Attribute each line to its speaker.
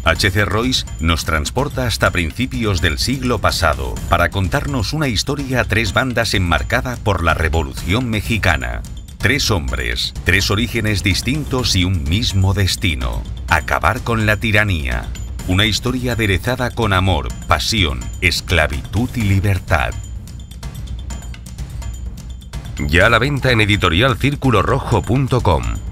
Speaker 1: H.C. Royce nos transporta hasta principios del siglo pasado para contarnos una historia a tres bandas enmarcada por la Revolución Mexicana. Tres hombres, tres orígenes distintos y un mismo destino: acabar con la tiranía. Una historia aderezada con amor, pasión, esclavitud y libertad.
Speaker 2: Ya a la venta en editorialcirculorrojo.com.